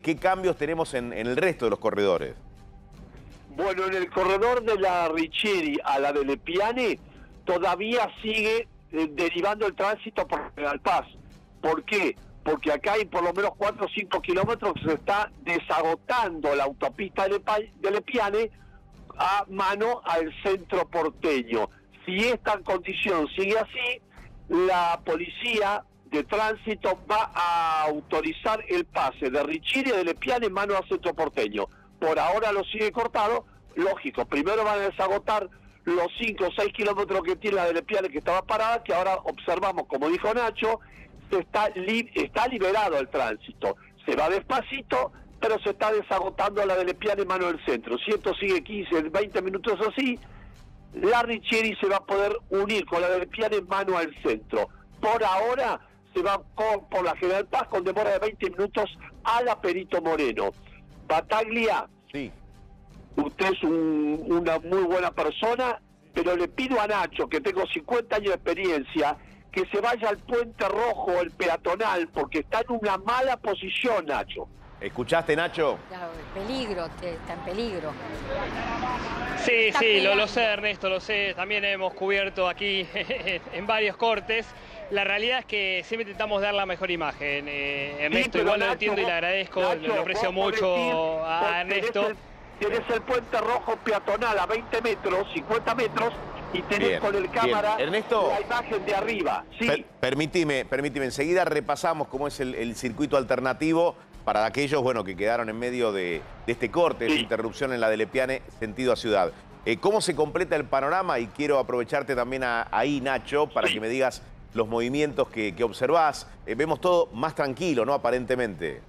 ¿qué cambios tenemos en el resto de los corredores? Bueno, en el corredor de la Riccieri a la de Lepiane todavía sigue derivando el tránsito por General Paz. ¿Por qué? Porque acá hay por lo menos 4 o 5 kilómetros que se está desagotando la autopista de Lepiane a mano al centro porteño. Si esta condición sigue así, la policía de tránsito va a autorizar el pase de Riccieri y de Lepiane mano al centro porteño. Por ahora lo sigue cortado, lógico, primero van a desagotar los 5 o 6 kilómetros que tiene la de Lepiane que estaba parada, que ahora observamos, como dijo Nacho, está liberado el tránsito. Se va despacito, pero se está desagotando la de Lepiane mano del centro. Si esto sigue 15, 20 minutos así, la Riccieri se va a poder unir con la de Lepiane mano al centro. Por ahora se va por la General Paz con demora de 20 minutos a la Perito Moreno. Bataglia, sí. Usted es una muy buena persona, pero le pido a Nacho, que tengo 50 años de experiencia, que se vaya al Puente Rojo, el peatonal, porque está en una mala posición, Nacho. ¿Escuchaste, Nacho? Claro, peligro, está en peligro. Sí, sí, lo sé, Ernesto, lo sé. También hemos cubierto aquí en varios cortes. La realidad es que siempre intentamos dar la mejor imagen. Ernesto, Sí, igual Nacho, lo entiendo y le agradezco, Nacho, lo aprecio vos podés mucho a Ernesto. Tenés el Puente Rojo peatonal a 20 metros, 50 metros, y tenés Bien, con el cámara bien. Ernesto, la imagen de arriba. Sí. Permíteme, enseguida repasamos cómo es el circuito alternativo para aquellos, bueno, que quedaron en medio de este corte, de esta interrupción en la de Lepiane, sentido a Ciudad. ¿Cómo se completa el panorama? Y quiero aprovecharte también ahí, Nacho, para que me digas los movimientos que observás. Vemos todo más tranquilo, ¿no? Aparentemente.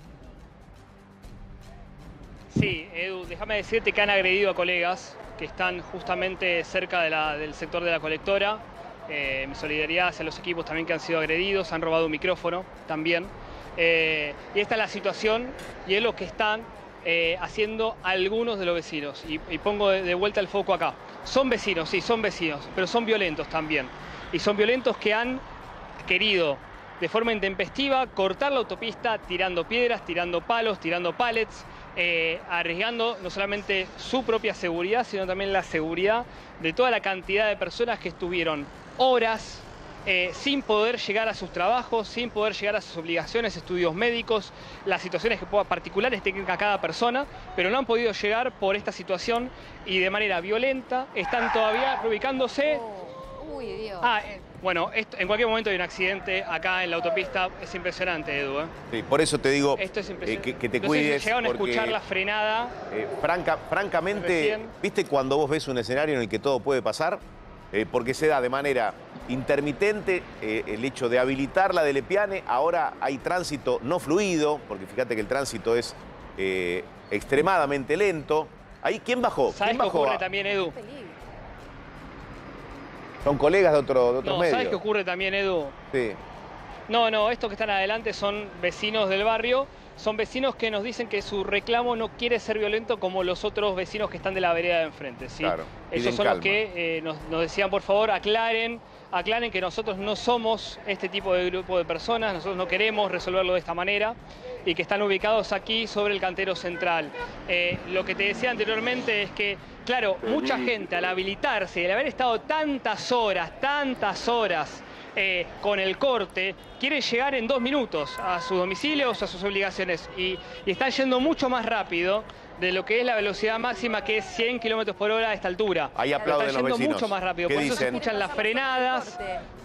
Sí, Edu, déjame decirte que han agredido a colegas que están justamente cerca del sector de la colectora. Mi solidaridad hacia los equipos también que han sido agredidos, han robado un micrófono también. Y esta es la situación y es lo que están haciendo algunos de los vecinos. Y pongo de vuelta el foco acá. Son vecinos, sí, son vecinos, pero son violentos también. Y son violentos que han querido de forma intempestiva cortar la autopista tirando piedras, tirando palos, tirando pallets, arriesgando no solamente su propia seguridad, sino también la seguridad de toda la cantidad de personas que estuvieron horas sin poder llegar a sus trabajos, sin poder llegar a sus obligaciones, estudios médicos, las situaciones particulares que tenga cada persona, pero no han podido llegar por esta situación y de manera violenta están todavía reubicándose. Uy, Dios. Bueno, en cualquier momento hay un accidente acá en la autopista. Es impresionante, Edu. Sí, por eso te digo Esto es impresionante. que te No sé cuides. si llegaron a porque, escuchar la frenada. francamente, Recién. ¿viste cuando vos ves un escenario en el que todo puede pasar? Porque se da de manera intermitente el hecho de habilitar la de Lepiane. Ahora hay tránsito no fluido, porque fíjate que el tránsito es extremadamente lento. Ahí, ¿quién bajó? ¿Sabes ¿Quién qué bajó? ocurre también, Edu? Son colegas de otros No, medios. ¿sabes qué ocurre también, Edu? Sí. No, estos que están adelante son vecinos del barrio. Son vecinos que nos dicen que su reclamo no quiere ser violento como los otros vecinos que están de la vereda de enfrente, ¿sí? Claro, Esos piden son calma. los que nos decían, por favor, aclaren que nosotros no somos este tipo de grupo de personas, nosotros no queremos resolverlo de esta manera y que están ubicados aquí sobre el cantero central. Lo que te decía anteriormente es que, claro, mucha gente al habilitarse y al haber estado tantas horas con el corte, quieren llegar en 2 minutos a sus domicilios, a sus obligaciones y están yendo mucho más rápido de lo que es la velocidad máxima, que es 100 kilómetros por hora a esta altura. Ahí aplauden están los yendo vecinos. mucho más rápido, ¿Qué por eso se dicen? escuchan las frenadas.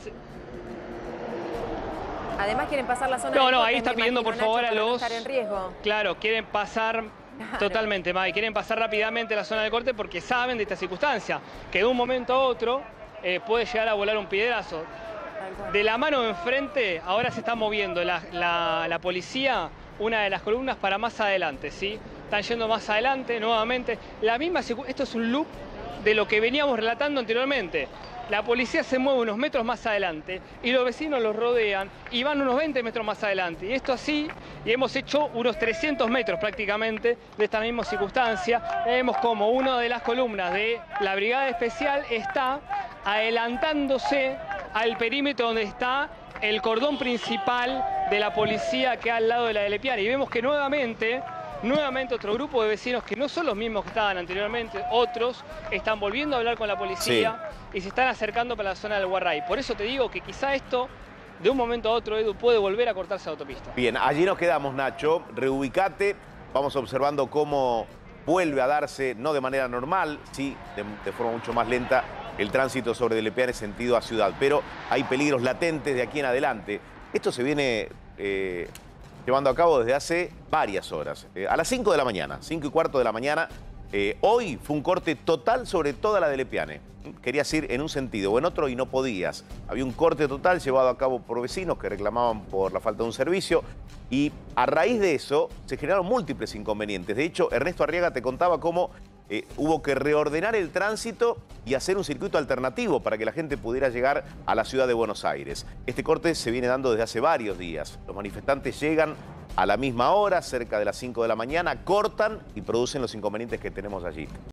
Además quieren pasar la zona No, del ahí corte, está me pidiendo imagino, por favor Nacho, a para no los... estar en riesgo. Claro, quieren pasar totalmente, May, quieren pasar rápidamente la zona del corte porque saben de esta circunstancia, que de un momento a otro puede llegar a volar un piedrazo. De la mano de enfrente, ahora se está moviendo la policía, una de las columnas para más adelante, ¿sí? Están yendo más adelante nuevamente. Esto es un loop de lo que veníamos relatando anteriormente. La policía se mueve unos metros más adelante y los vecinos los rodean y van unos 20 metros más adelante. Y esto así, y hemos hecho unos 300 metros prácticamente de esta misma circunstancia. Vemos como una de las columnas de la Brigada Especial está adelantándose al perímetro donde está el cordón principal de la policía que hay al lado de la de Lepiane. Y vemos que nuevamente nuevamente otro grupo de vecinos que no son los mismos que estaban anteriormente, otros están volviendo a hablar con la policía y se están acercando para la zona del Guarray. Por eso te digo que quizá esto, de un momento a otro, Edu, puede volver a cortarse la autopista. Bien, allí nos quedamos, Nacho. Reubicate, vamos observando cómo vuelve a darse, no de manera normal, sí, de forma mucho más lenta, el tránsito sobre Delepiane sentido a ciudad. Pero hay peligros latentes de aquí en adelante. Esto se viene llevando a cabo desde hace varias horas. A las 5 de la mañana, 5 y cuarto de la mañana, hoy fue un corte total sobre toda la Delepiane. Querías ir en un sentido o en otro y no podías. Había un corte total llevado a cabo por vecinos que reclamaban por la falta de un servicio y a raíz de eso se generaron múltiples inconvenientes. De hecho, Ernesto Arriaga te contaba cómo hubo que reordenar el tránsito y hacer un circuito alternativo para que la gente pudiera llegar a la ciudad de Buenos Aires. Este corte se viene dando desde hace varios días. Los manifestantes llegan a la misma hora, cerca de las 5 de la mañana, cortan y producen los inconvenientes que tenemos allí.